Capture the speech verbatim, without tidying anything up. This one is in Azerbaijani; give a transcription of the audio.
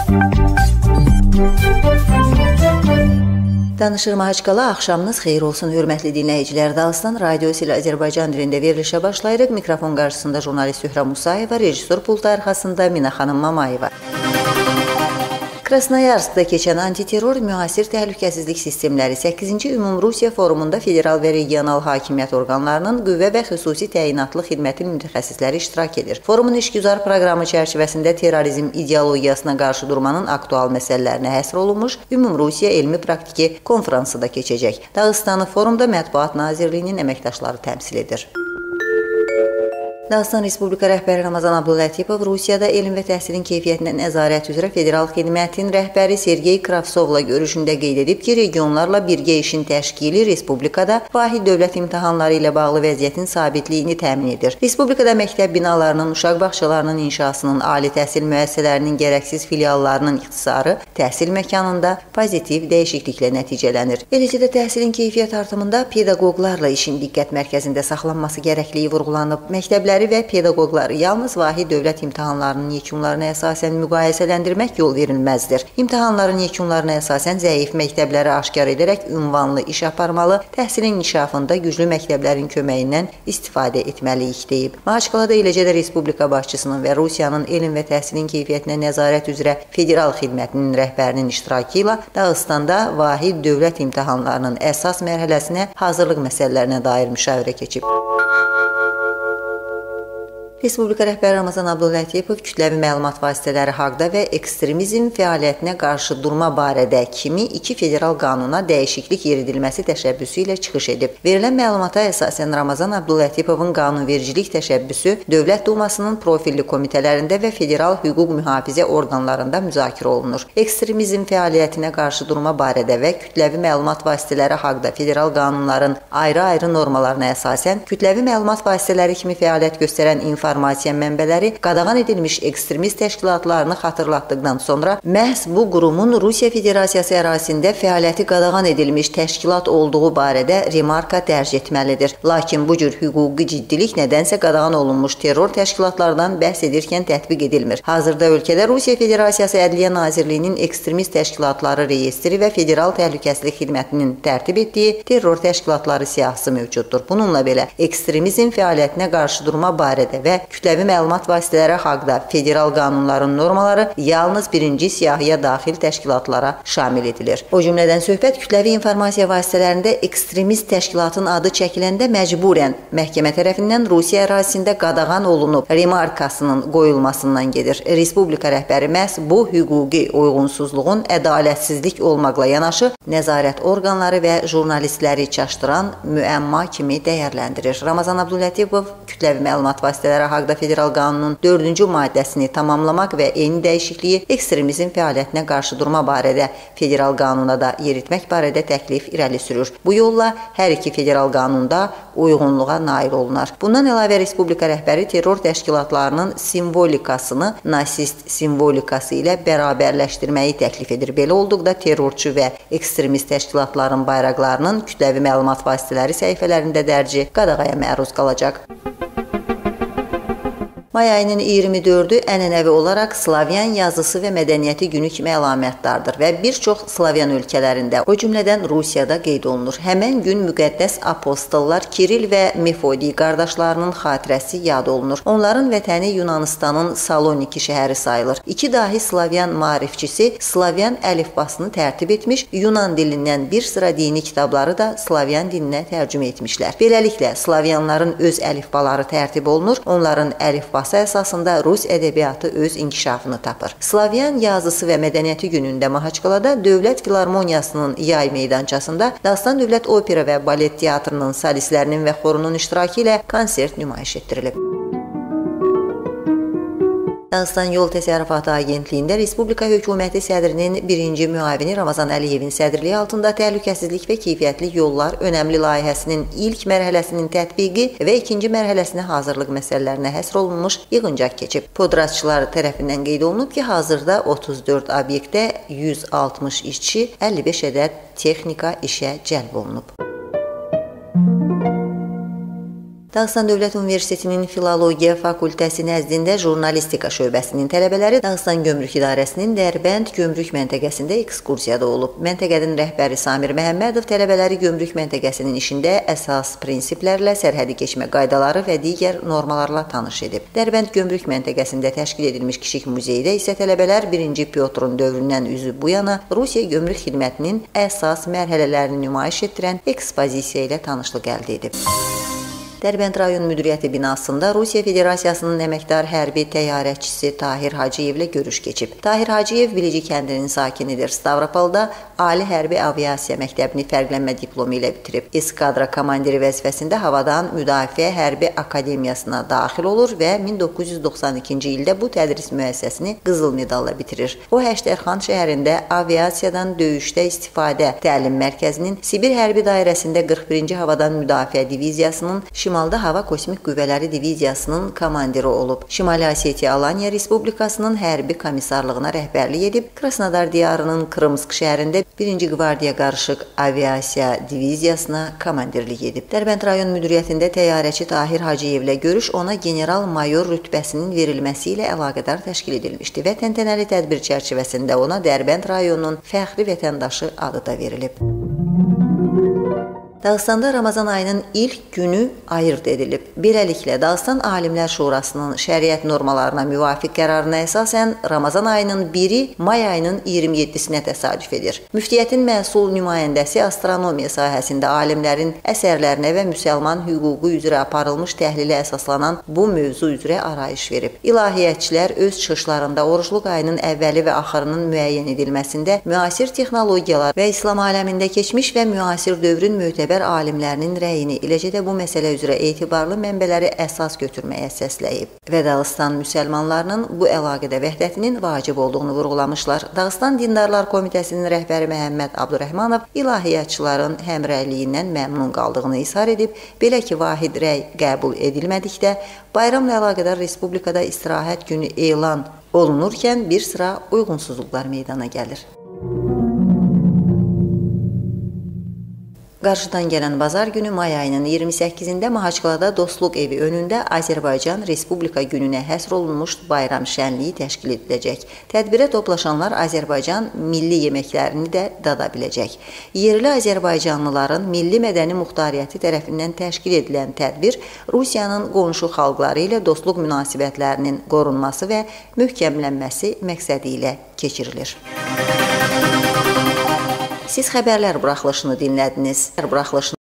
Danışır Mahaçqala, axşamınız xeyir olsun, hörmətli dinləyicilər. Dağıstan radiosu ilə Azərbaycan dilində verilişə başlayırıq. Mikrofon qarşısında jurnalist Sührə Musayeva, rejissor pultu arxasında Mina xanım Mamayeva. Krasnoyarskda keçən antiterror müasir təhlükəsizlik sistemləri səkkizinci Ümumrusiya forumunda federal və regional hakimiyyət orqanlarının qüvvə və xüsusi təyinatlı xidmətin mütəxəssisləri iştirak edir. Forumun işgüzar proqramı çərçivəsində terrorizm ideologiyasına qarşı durmanın aktual məsələlərinə həsr olunmuş Ümumrusiya elmi praktiki konfransı da keçəcək. Dağıstanı forumda Mətbuat Nazirliyinin əməkdaşları təmsil edir. Dağıstan Respublika rəhbəri Ramazan Abdulətipov Rusiyada elm və təhsilin keyfiyyətinə nəzarət üzrə federal xidmətin rəhbəri Sergey Kravsovla görüşündə qeyd edib ki, regionlarla birgə işin təşkili Respublikada vahid dövlət imtahanları ilə bağlı vəziyyətin sabitliyini təmin edir. Respublikada məktəb binalarının, uşaq bağçalarının inşasının, ali təhsil müəssisələrinin gərəksiz filiallarının ixtisarı təhsil məkanında pozitiv dəyişikliklə nəticələnir. Eləcə də təhsilin keyfiyyət artımında pedaqoqlarla işin diqqət mərkəzində saxlanması gərəkliyi vurğulanıb. Məktəblər və pedaqoqları yalnız vahid dövlət imtahanlarının yekunlarına əsasən müqayisələndirmək yol verilməzdir. İmtahanların yekunlarına əsasən zəif məktəbləri aşkar edərək ünvanlı iş aparmalı, təhsilin inkişafında güclü məktəblərin köməyindən istifadə etməliyik, deyib. Mahaçqalada eləcə də Respublika başçısının və Rusiyanın elm və təhsilin keyfiyyətinə nəzarət üzrə federal xidmətinin rəhbərinin iştirakı ilə Dağıstanda vahid dövlət imtahanlarının əsas mərhələsinə hazırlıq məsələlərinə dair müşavirə keçib. Respublika rəhbəri Ramazan Abdulətipov kütləvi məlumat vasitələri haqda və ekstremizm fəaliyyətinə qarşı durma barədə kimi iki federal qanuna dəyişiklik yeridilməsi təşəbbüsü ilə çıxış edib. Verilən məlumata əsasən Ramazan Abdullətipovun qanunvericilik təşəbbüsü Dövlət Dumasının profilli komitələrində və federal hüquq mühafizə orqanlarında müzakirə olunur. Ekstremizm fəaliyyətinə qarşı durma barədə və kütləvi məlumat vasitələri haqda federal qanunların ayrı-ayrı normalarına əsasən kütləvi məlumat vasitələri kimi fəaliyyət göstərən informasiya İnformasiya mənbələri qadağan edilmiş ekstremist təşkilatlarını xatırlatdıqdan sonra məhz bu qurumun Rusiya Federasiyası ərazisində fəaliyyəti qadağan edilmiş təşkilat olduğu barədə remarka dərc etməlidir. Lakin bu cür hüquqi ciddilik nədənsə qadağan olunmuş terror təşkilatlardan bəhs edirkən tətbiq edilmir. Hazırda ölkədə Rusiya Federasiyası Ədliyyə Nazirliyinin ekstremist təşkilatları reyestri və Federal Təhlükəsizlik Xidmətinin tərtib etdiyi terror təşkilatları siyahısı mövcuddur. Bununla belə ekstremizm fəaliyyətinə qarşı durma barədə və kütləvi məlumat vasitələri haqda federal qanunların normaları yalnız birinci siyahıya daxil təşkilatlara şamil edilir. O cümlədən söhbət kütləvi informasiya vasitələrində ekstremist təşkilatın adı çəkiləndə məcburən məhkəmə tərəfindən Rusiya ərazisində qadağan olunub remarkasının qoyulmasından gedir. Respublika rəhbəri məhz bu hüquqi uyğunsuzluğun ədalətsizlik olmaqla yanaşı nəzarət orqanları və jurnalistləri çaşdıran müəmma kimi dəyərləndirir. Ramazan Abdulətipov kütləvi məlumat vasitələri haqda federal qanunun dördüncü maddəsini tamamlamaq və eyni dəyişikliyi ekstremizm fəaliyyətinə qarşı durma barədə federal qanuna da yeritmək barədə təklif irəli sürür. Bu yolla hər iki federal qanunda uyğunluğa nail olunar. Bundan əlavə Respublika rəhbəri terror təşkilatlarının simvolikasını nasist simvolikası ilə bərabərləşdirməyi təklif edir. Belə olduqda terrorçu və ekstremist təşkilatların bayraqlarının kütləvi məlumat vasitələri səhifələrində dərci qadağaya məruz qalacaq. May ayının iyirmi dördü ənənəvi olaraq Slavyan yazısı və mədəniyyəti günü kimi əlamətdardır və bir çox Slavyan ölkələrində, o cümlədən Rusiyada qeyd olunur. Həmən gün müqəddəs apostollar Kiril və Mefodi qardaşlarının xatirəsi yad olunur. Onların vətəni Yunanistanın Saloniki şəhəri sayılır. İki dahi Slavyan maarifçisi Slavyan əlifbasını tərtib etmiş, Yunan dilindən bir sıra dini kitabları da Slavyan dilinə tərcümə etmişlər. Beləliklə, Slavyanların öz əlifbaları tərtib olunur, onların əlifbası əsasında Rus ədəbiyyatı öz inkişafını tapır. Slavyan yazısı və mədəniyyəti günündə Mahaçqalada Dövlət Filarmoniyasının yay meydançasında Dağıstan Dövlət Opera və Balet Teatrının solistlərinin və xorunun iştirakı ilə konsert nümayiş etdirilib. Dağıstan Yol Təsərrüfatı Agentliyində Respublika Hökuməti sədrinin birinci müavini Ramazan Əliyevin sədrliyi altında təhlükəsizlik və keyfiyyətli yollar önəmli layihəsinin ilk mərhələsinin tətbiqi və ikinci mərhələsinə hazırlıq məsələlərinə həsr olunmuş yığıncaq keçib. Podrazçılar tərəfindən qeyd olunub ki, hazırda otuz dörd obyektdə yüz altmış işçi, əlli beş ədəd texnika işə cəlb olunub. Dağıstan Dövlət Universitetinin Filologiya Fakültəsi nəzdində jurnalistika şöbəsinin tələbələri Dağıstan Gömrük İdarəsinin Dərbənd Gömrük məntəqəsində ekskursiyada olub. Məntəqənin rəhbəri Samir Məhəmmədov tələbələri gömrük məntəqəsinin işində əsas prinsiplərlə, sərhədi keçmə qaydaları və digər normalarla tanış edib. Dərbənd Gömrük məntəqəsində təşkil edilmiş kiçik muzeydə isə tələbələr birinci Pyotrun dövründən üzü bu yana Rusiya gömrük xidmətinin əsas mərhələlərini nümayiş etdirən ekspozisiya ilə tanışlıq əldə edib. Dərbənd rayon müdiriyyəti binasında Rusiya Federasiyasının əməkdar hərbi təyyarəçisi Tahir Hacıyevlə görüş keçib. Tahir Hacıyev Bilici kəndinin sakinidir. Stavropolda Ali Hərbi Aviasiya Məktəbini fərqlənmə diplomu ilə bitirib. Eskadra komandiri vəzifəsində Havadan Müdafiə Hərbi Akademiyasına daxil olur və min doqquz yüz doxsan ikinci ildə bu tədris müəssisəsini qızıl medalla bitirir. O, Həştərxan şəhərində aviasiyadan döyüşdə istifadə təlim mərkəzinin Sibir hərbi dairəsində qırx birinci Havadan Müdafiə Diviziyasının Şimalda Hava Kosmik Qüvvələri Diviziyasının komandiri olub. Şimali Osetiya Alaniya Respublikasının hərbi komissarlığına rəhbərlik edib. Krasnodar diyarının Krımsk şəhərində birinci Qvardiya Qarışıq Aviasiya Diviziyasına komandirlik edib. Dərbənd rayon müdiriyyətində təyyarəçi Tahir Hacıyevlə görüş ona general-mayor rütbəsinin verilməsi ilə əlaqədar təşkil edilmişdi və təntənəli tədbir çərçivəsində ona Dərbənd rayonunun fəxri vətəndaşı adı da verilib. Dağıstanda Ramazan ayının ilk günü ayırd edilib. Beləliklə, Dağıstan Alimlər Şurasının şəriət normalarına müvafiq qərarına əsasən Ramazan ayının biri may ayının iyirmi yeddisinə təsadüf edir. Müftiyyətin məsul nümayəndəsi astronomiya sahəsində alimlərin əsərlərinə və müsəlman hüququ üzrə aparılmış təhlilə əsaslanan bu mövzu üzrə arayış verib. İlahiyyatçılar öz çıxışlarında orucluq ayının əvvəli və axırının müəyyən edilməsində müasir texnologiyalar və İslam aləmində keçmiş və müasir dövrün mötəbər alimlərinin rəyini, eləcə də bu məsələ üzrə etibarlı mənbələri əsas götürməyə səsləyib və Dağıstan müsəlmanlarının bu əlaqədə vəhdətinin vacib olduğunu vurğulamışlar. Dağıstan Dindarlar Komitəsinin rəhbəri Məhəmməd Abdurrəhmanov ilahiyyatçıların həmrəyliyindən məmnun qaldığını izhar edib, belə ki, vahid rəy qəbul edilmədikdə bayramla əlaqədar respublikada istirahət günü elan olunurkən bir sıra uyğunsuzluqlar meydana gəlir. Qarşıdan gələn bazar günü may ayının iyirmi səkkizində Mahaçqalada Dostluq evi önündə Azərbaycan Respublika gününə həsr olunmuş bayram şənliyi təşkil ediləcək. Tədbirə toplaşanlar Azərbaycan milli yeməklərini də dada biləcək. Yerli Azərbaycanlıların milli mədəni muxtariyyəti tərəfindən təşkil edilən tədbir Rusiyanın qonşu xalqları ilə dostluq münasibətlərinin qorunması və möhkəmlənməsi məqsədi ilə keçirilir. Siz xəbərlər buraxılışını dinlədiniz. Buraxılışını